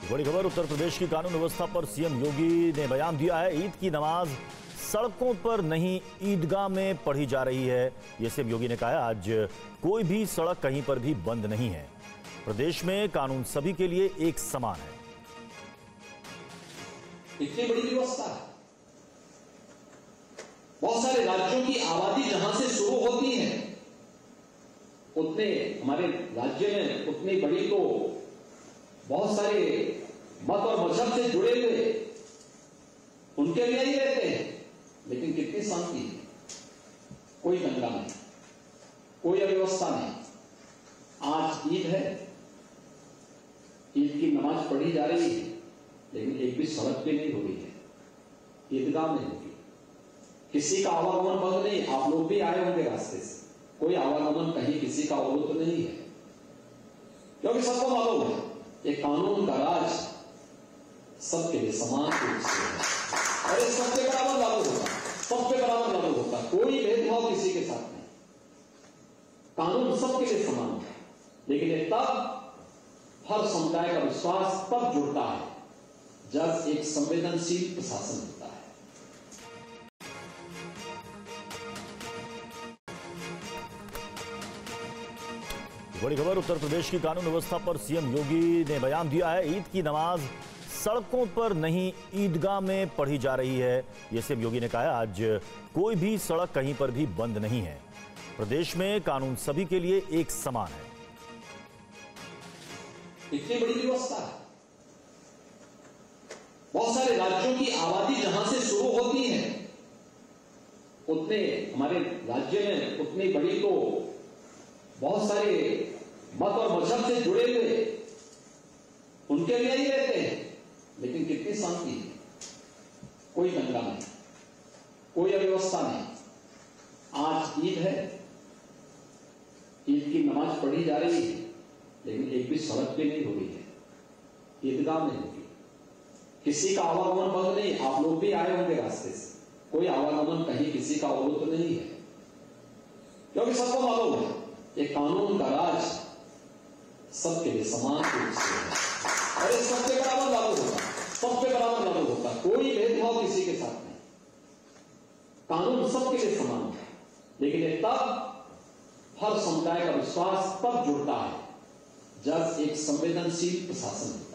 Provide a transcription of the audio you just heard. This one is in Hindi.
बड़ी खबर, उत्तर प्रदेश की कानून व्यवस्था पर सीएम योगी ने बयान दिया है। ईद की नमाज सड़कों पर नहीं, ईदगाह में पढ़ी जा रही है। ये सीएम योगी ने कहा है, आज कोई भी सड़क कहीं पर भी बंद नहीं है। प्रदेश में कानून सभी के लिए एक समान है। इतनी बड़ी व्यवस्था है। बहुत सारे राज्यों की आबादी जहां से शुरू होती है, उतने हमारे राज्य में उतनी बड़ी तो बहुत सारे मत और मजहब से जुड़े हुए उनके लिए ही रहते हैं, लेकिन कितनी शांति है। कोई दंगा नहीं, कोई अव्यवस्था नहीं। आज ईद है, ईद की नमाज पढ़ी जा रही है, लेकिन एक भी सड़क पे नहीं हो रही है, ईदगाह में होगी। किसी का आवागमन बंद नहीं। आप लोग भी आए होंगे रास्ते से, कोई आवागमन कहीं किसी का अवरुद्ध नहीं है, क्योंकि सबको मालूम है ये कानून का राज सबके लिए समान रूप से है और ये सबके बराबर लागू होगा, सब पे बराबर लागू होगा। कोई भेदभाव किसी के साथ नहीं। कानून सबके लिए समान है, लेकिन ये तब हर समुदाय का विश्वास तब जुड़ता है जब एक संवेदनशील प्रशासन होता है। बड़ी खबर, उत्तर प्रदेश की कानून व्यवस्था पर सीएम योगी ने बयान दिया है। ईद की नमाज सड़कों पर नहीं, ईदगाह में पढ़ी जा रही है। ये सीएम योगी ने कहा है, आज कोई भी सड़क कहीं पर भी बंद नहीं है। प्रदेश में कानून सभी के लिए एक समान है। इतनी बड़ी व्यवस्था है। बहुत सारे राज्यों की आबादी जहां से शुरू होती है, उतने हमारे राज्य में उतनी बड़ी तो बहुत सारे मत और मजहब से जुड़े हुए उनके लिए ही रहते हैं, लेकिन कितनी शांति है। कोई दंगा नहीं, कोई अव्यवस्था नहीं। आज ईद है, ईद की नमाज पढ़ी जा रही है, लेकिन एक भी सड़क पे नहीं हो रही है, ईदगाह में होगी। किसी का आवागमन बंद नहीं। आप लोग भी आए होंगे रास्ते से, कोई आवागमन कहीं किसी का अवरुद्ध नहीं है, क्योंकि सबको मालूम है ये कानून का राज सबके लिए समान रूप से है और ये सबके बराबर लागू होगा, सब पे बराबर लागू होगा। कोई भेदभाव किसी के साथ नहीं। कानून सबके लिए समान है, लेकिन ये तब हर समुदाय का विश्वास तब जुड़ता है जब एक संवेदनशील प्रशासन